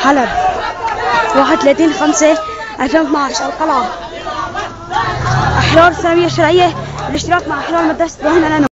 حلب 31/5/2012. القلعة. أحرار الثانوية الشرعية، الاشتراك مع أحرار مدرسة إبراهيم الأنوي.